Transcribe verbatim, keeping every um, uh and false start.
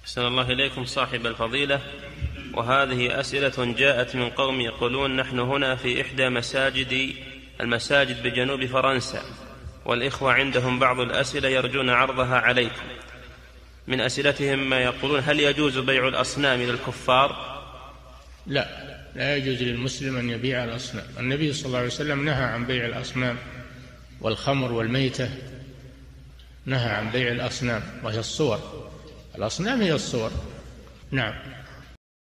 أحسن الله إليكم صاحب الفضيلة، وهذه أسئلة جاءت من قوم يقولون: نحن هنا في إحدى مساجد المساجد بجنوب فرنسا، والإخوة عندهم بعض الأسئلة يرجون عرضها عليكم. من أسئلتهم ما يقولون: هل يجوز بيع الأصنام للكفار؟ لا، لا يجوز للمسلم أن يبيع الأصنام. النبي صلى الله عليه وسلم نهى عن بيع الأصنام والخمر والميتة، نهى عن بيع الأصنام وهي الصور. الأصنام هي الصور. نعم.